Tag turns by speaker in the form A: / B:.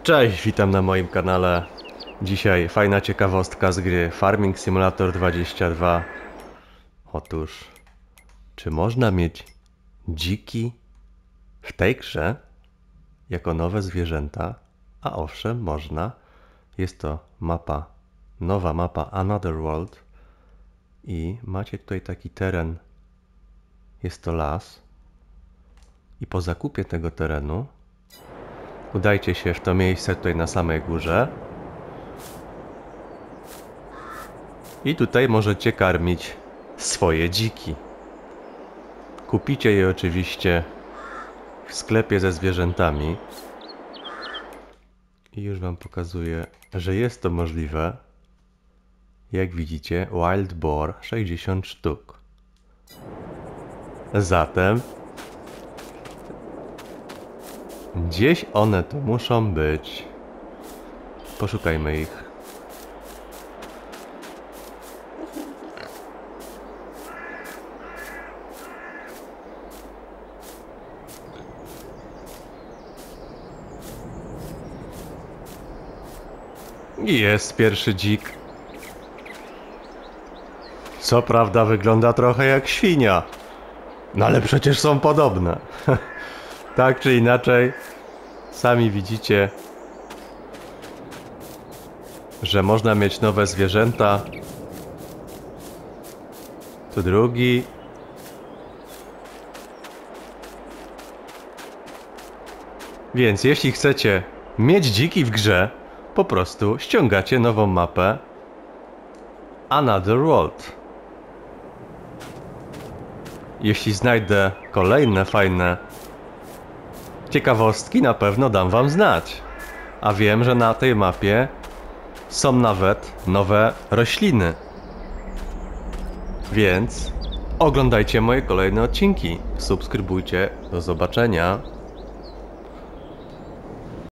A: Cześć, witam na moim kanale. Dzisiaj fajna ciekawostka z gry Farming Simulator 22. Otóż, czy można mieć dziki w tej grze jako nowe zwierzęta? A owszem, można. Jest to mapa, nowa mapa Another World i macie tutaj taki teren. Jest to las i po zakupie tego terenu udajcie się w to miejsce tutaj na samej górze i tutaj możecie karmić swoje dziki. Kupicie je oczywiście w sklepie ze zwierzętami i już wam pokazuję, że jest to możliwe. Jak widzicie, Wild Boar 60 sztuk. Zatem gdzieś one tu muszą być. Poszukajmy ich. Jest pierwszy dzik. Co prawda wygląda trochę jak świnia. No ale przecież są podobne. Tak czy inaczej, sami widzicie, że można mieć nowe zwierzęta. Tu drugi. Więc jeśli chcecie mieć dziki w grze, po prostu ściągacie nową mapę Another World. Jeśli znajdę kolejne fajne ciekawostki, na pewno dam wam znać. A wiem, że na tej mapie są nawet nowe rośliny. Więc oglądajcie moje kolejne odcinki. Subskrybujcie. Do zobaczenia.